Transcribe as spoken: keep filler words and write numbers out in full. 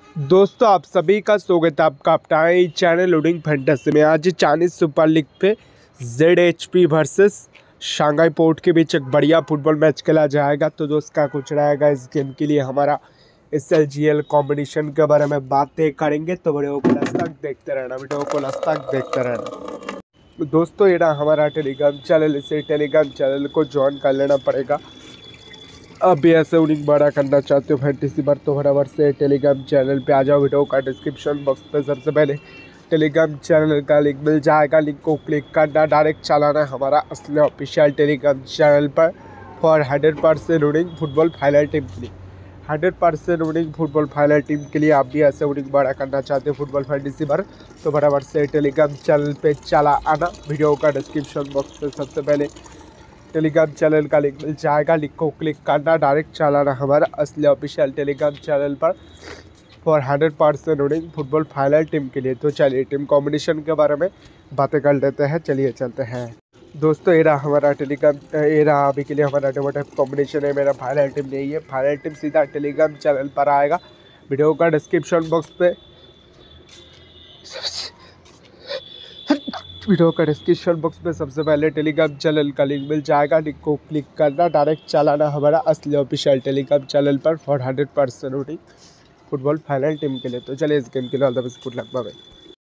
दोस्तों आप सभी का स्वागत है आपका अपना चैनल लोडिंग फैंटेसी में। आज चाइनीज सुपर लीग पे Z H P versus Shanghai port के बीच एक बढ़िया फुटबॉल मैच खेला जाएगा। तो दोस्त क्या कुछ रहेगा इस गेम के लिए हमारा S L G L combination के बारे में बातें करेंगे। तो वीडियो को लास्ट तक देखते रहना वीडियो को लास्ट तक देखते रहना दोस्तों ये ना हमारा टेलीग्राम चैनल, इसे टेलीग्राम चैनल को ज्वाइन कर लेना पड़ेगा। अब भी ऐसे उन्हीं बड़ा करना चाहते हो फैंटेसी पर तो फटाफट से टेलीग्राम चैनल पे आ जाओ। वीडियो का डिस्क्रिप्शन बॉक्स पे सबसे पहले टेलीग्राम चैनल का लिंक मिल जाएगा। लिंक को क्लिक करना, डायरेक्ट चलाना हमारा असली ऑफिशियल टेलीग्राम चैनल पर for hundred percent running football final team के लिए hundred percent running football final team के लिए आप भी ऐसे उन्हीं बड़ा करना चाहते हो फुटबॉल फैंटेसी पर तो फटाफट से टेलीग्राम चैनल पर चला आना। वीडियो का डिस्क्रिप्शन बॉक्स पे सबसे पहले टेलीग्राम चैनल का लिंक मिल जाएगा। लिंक को क्लिक करना, डायरेक्ट चलाना हमारा असली ऑफिशियल टेलीग्राम चैनल पर for hundred percent running football final team के लिए। तो चलिए टीम कॉम्बिनेशन के बारे में बातें कर लेते हैं। चलिए चलते हैं दोस्तों। ये रहा हमारा टेलीग्राम, ये रहा अभी के लिए हमारा टोटल कॉम्बिनेशन है। मेरा फाइनल टीम नहीं है, फाइनल टीम सीधा टेलीग्राम चैनल पर आएगा। वीडियो का डिस्क्रिप्शन बॉक्स पे वीडियो का डिस्क्रिप्शन बॉक्स में सबसे पहले टेलीग्राम चैनल का लिंक मिल जाएगा। लिंक को क्लिक करना, डायरेक्ट चलाना हमारा असली ऑफिशियल टेलीग्राम चैनल पर for hundred percent football final team के लिए। तो चलिए इस गेम के लिए all the best, good luck, bye bye.